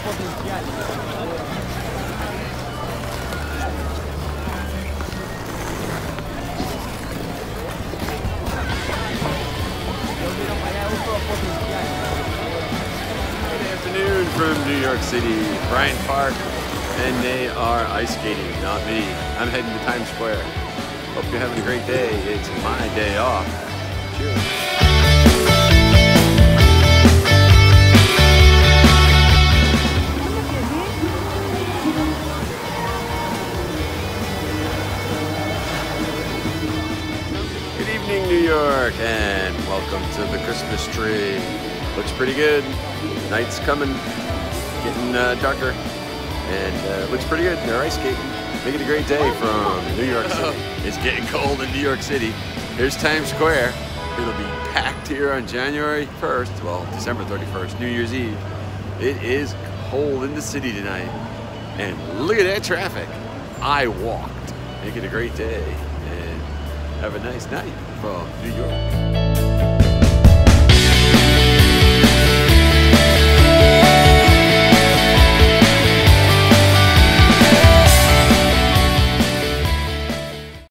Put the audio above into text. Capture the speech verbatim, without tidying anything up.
Afternoon from New York City, Bryant Park, and they are ice skating, not me. I'm heading to Times Square. Hope you're having a great day. It's my day off. Cheers. Good evening, New York, and welcome to the Christmas tree. Looks pretty good. Night's coming, getting uh, darker, and uh, looks pretty good. They're ice skating. Make it a great day from New York City. It's getting cold in New York City. Here's Times Square. It'll be packed here on January first, well, December thirty-first, New Year's Eve. It is cold in the city tonight. And look at that traffic. I walked. Make it a great day, and have a nice night from New York.